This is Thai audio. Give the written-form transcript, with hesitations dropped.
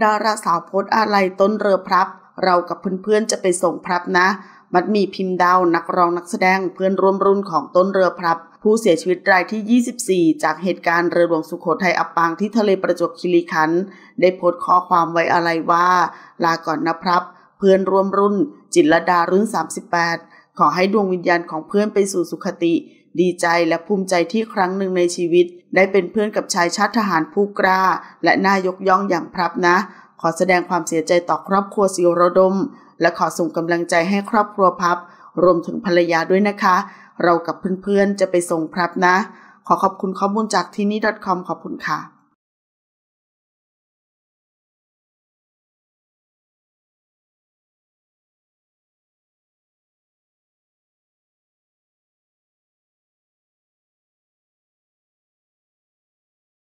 ดาราสาวโพสต์อาลัยต้นเรือพลับเรากับเพื่อนๆจะไปส่งพลับนะมัดหมี่พิมพ์ดาวนักร้องนักแสดงเพื่อนร่วมรุ่นของต้นเรือพลับผู้เสียชีวิตรายที่ 24จากเหตุการณ์เรือหลวงสุโขทัยอับปางที่ทะเลประจวบคีรีขันธ์ได้โพสต์ข้อความไว้อาลัยว่าลาก่อนนะพลับเพื่อนร่วมรุ่นจิตรลดารุ่น38ขอให้ดวงวิญญาณของเพื่อนไปสู่สุคติดีใจและภูมิใจที่ครั้งหนึ่งในชีวิตได้เป็นเพื่อนกับชายชาติทหารผู้กล้าและน่ายกย่องอย่างพลับนะขอแสดงความเสียใจต่อครอบครัวศิโรดมและขอส่งกำลังใจให้ครอบครัวพลับรวมถึงภรรยาด้วยนะคะเรากับเพื่อนๆจะไปส่งพลับนะขอขอบคุณข้อมูลจากที่นี่ .com ขอบคุณค่ะ